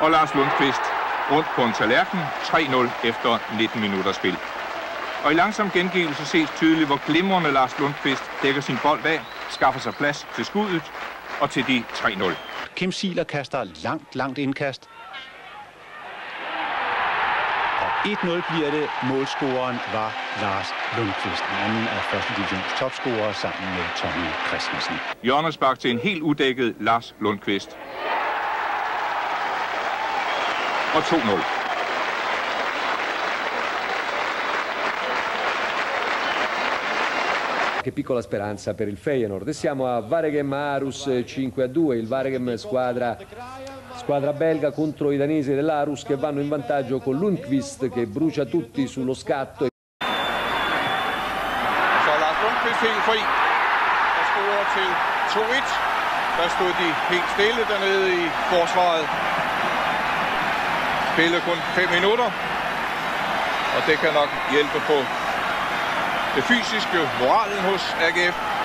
og Lars Lundqvist rundt på en tallerken, 3-0 efter 19 minutters spil. Og i langsom gengivelse ses tydeligt, hvor glimrende Lars Lundqvist dækker sin bold af, skaffer sig plads til skuddet og til de 3-0. Kim Ziegler kaster langt indkast. Og 1-0 bliver det. Målscoreren var Lars Lundqvist, en anden af første divisions topscorer sammen med Tommy Christensen. Hjørnespark til en helt udækket Lars Lundqvist. Og 2-0. Che piccola speranza per il Feyenoord. E siamo a Waregem Aarhus 5-2, il Waregem squadra belga contro i danesi dell'Aarhus che vanno in vantaggio con Lundqvist che brucia tutti sullo scatto. Så Lars Lundqvist helt fri og scorer til 2-1. Der stod de helt stille dernede i forsvaret. Spillet kun 5 minutter, og det kan nok hjælpe på det fysiske moralen hos AGF.